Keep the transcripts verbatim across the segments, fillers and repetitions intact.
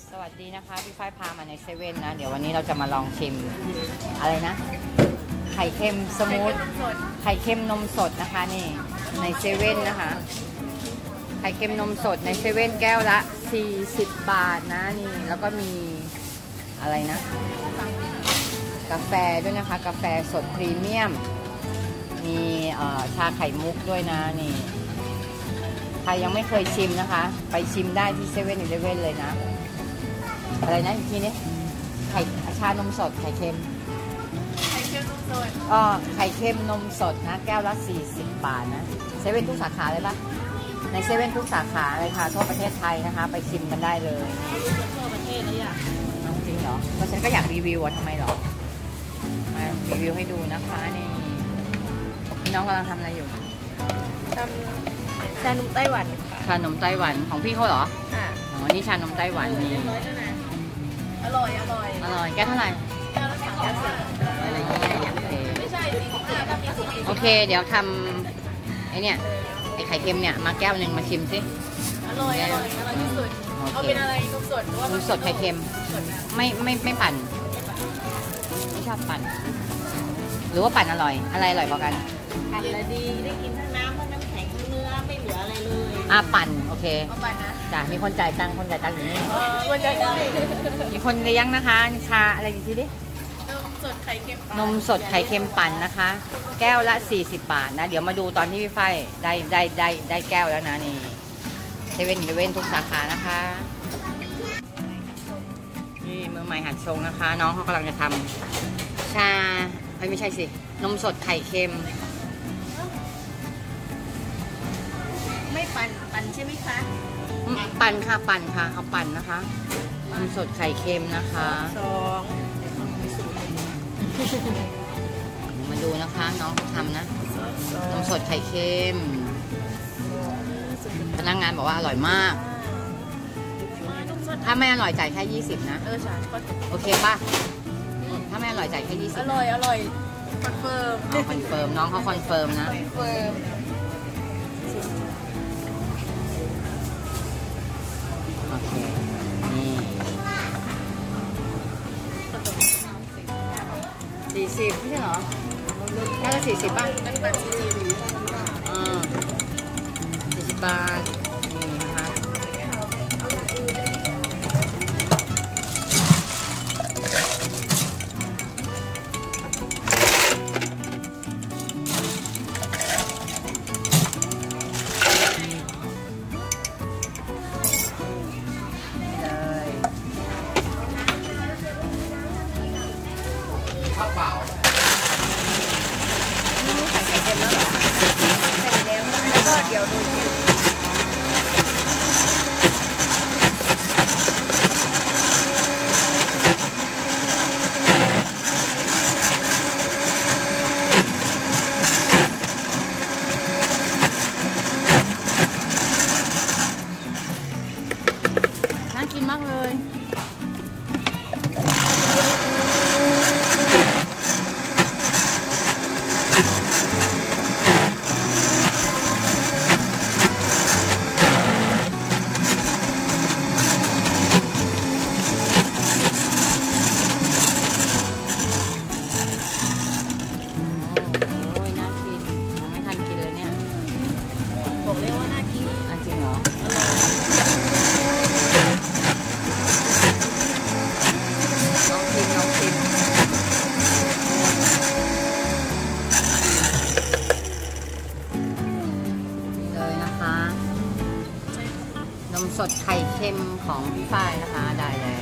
สวัสดีนะคะพี่ฝ้ายพามาในเซเว่นนะเดี๋ยววันนี้เราจะมาลองชิมอะไรนะไข่เค็มสมูทไข่เค็มนมสดนะคะนี่ในเซเว่นนะคะไข่เค็มนมสดในเซเว่นแก้วละสี่สิบบาทนะนี่แล้วก็มีอะไรนะกาแฟด้วยนะคะกาแฟสดพรีเมียมมีชาไข่มุกด้วยนะนี่ใครยังไม่เคยชิมนะคะไปชิมได้ที่เซเว่นอีเลฟเว่นเลยนะอะไรนะอีกทีนี้ไข่ชานมสดไข่เค็มไข่เค็มนมสดอ๋อไข่เค็มนมสดนะแก้วละสี่สิบบาทนะเซเว่นทุกสาขาเลยปะในเซเว่นทุกสาขาเลยค่ะทั่วประเทศไทยนะคะไปชิมกันได้เลยทั่วประเทศเลยอ่ะจริงเหรอเพราะฉันก็อยากรีวิวอ่ะทำไมหรอมารีวิวให้ดูนะคะนี่พี่น้องกำลังทำอะไรอยู่ทำชานมไต้หวันชานมไต้หวันของพี่เขาเหรอค่ะอ๋อนี่ชานมไต้หวันนี่อร่อยอร่อยอร่อยแก้เท่าไหร่แก้วละสามสิบบาทไม่ใช่สิของพี่ก็มีสิบโอเคเดี๋ยวทำไอเนี่ยไอไข่เค็มเนี่ยมาแก้วหนึ่งมาชิมสิอร่อยอร่อยอร่อยที่สุดเอาเป็นอะไรนมสดหรือว่านมสดไข่เค็มไม่ไม่ไม่ปั่นไม่ชอบปั่นหรือว่าปั่นอร่อยอะไรอร่อยกว่ากันปั่นละดีได้กินทั้งน้ำทั้งน้ำแข็งทั้งเนื้อไม่เหลืออะไรเลยอ่ะปั่นโอเคปั่นนะจ้ะมีคนจ่ายตังค์คนจ่ายตังค์อยู่นี่คนจ่ายตังค์มีคนเลี้ยงนะคะชาอะไรดีทีดินมสดไข่เค็มนมสดไข่เค็มปั่นนะคะแก้วละสี่สิบบาทนะเดี๋ยวมาดูตอนที่พี่ฝ้ายได้ได้ได้ได้แก้วแล้วนะนี่เซเว่นอีเลฟเว่นทุกสาขานะคะนี่มือใหม่หัดชงนะคะน้องเขากำลังจะทำชาไม่ใช่สินมสดไข่เค็มไม่ปั่นปั่นใช่ไหมคะปั่นค่ะปั่นค่ะเอาปั่นนะคะนมสดไข่เค็มนะคะสองมาดูนะคะน้องทำนะนมสดไข่เค็มพนักงานบอกว่าอร่อยมากถ้าไม่อร่อยจ่ายแค่ยี่สิบนะเออใช่โอเคป่ะถ้าไม่อร่อยจ่ายแค่ยี่สิบอร่อยอร่อยคอนเฟิร์มคอนเฟิร์มน้องเขาคอนเฟิร์มนะคอนเฟิร์มโอเคนี่สี่สิบไม่ใช่เหรอแค่ละสี่สิบป่ะนั่นแบบสี่สิบอ่าสี่สิบบาทนี่นะคะเดี๋ยวดูน่ากินมากเลยนมสดไข่เค็มของพี่ฝ้ายนะคะได้แล้ว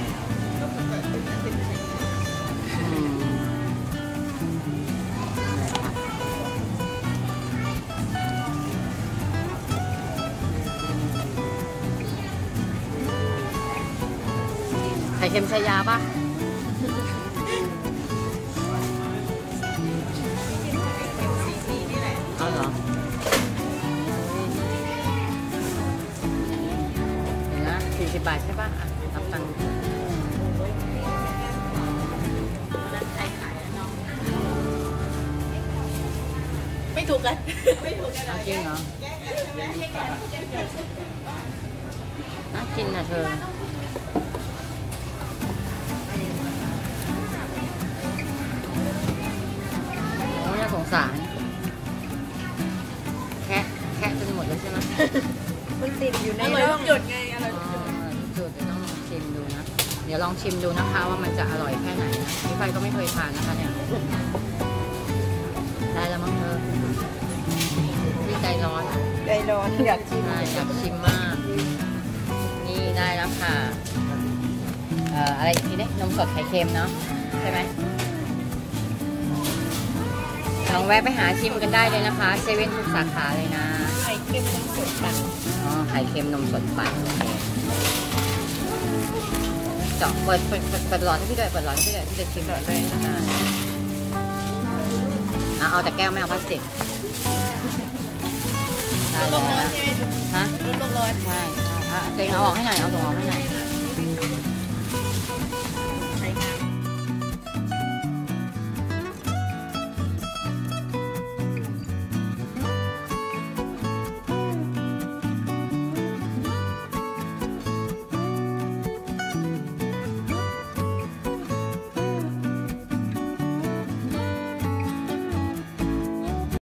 ไข่เค็มชายาป่ะเอาเหรอสี่สิบบาทใช่ป่ะรับตังค์ไม่ถูกกันไม่ถูกกันจริงเหรอน่ากินนะเธอเดี๋ยวลองชิมดูนะคะว่ามันจะอร่อยแค่ไหนนะพี่ไฟก็ไม่เคยทานนะคะเนี่ยได้แล้วมั้งเธอพี่ใจร้อนใจร้อนอยากชิมใช่อยากชิมมาก นี่ได้แล้วค่ะเอ่ออะไรอีกทีนี้นมสดไข่เค็มเนาะใช่ไหมลองแวะไปหาชิมกันได้เลยนะคะเซเว่นทุกสาขาเลยนะไข่เค็มนมสดปั่นอ๋อไข่เค็มนมสดปั่นโอเคเจาะเปิดเปิดเปิดเปิดหลอดให้พี่ด้วยเปิดหลอดให้พี่ด้วยพี่จะชิมหลอดด้วยนะคะอ่ะเอาแต่แก้วไม่เอาพลาสติกได้ลแล้วงร้อนนะใช่ไหมฮะลงร้อนใช่ใช่อ่ะเต็งเอาออกให้หน่อยเอาถุงออกให้หน่อย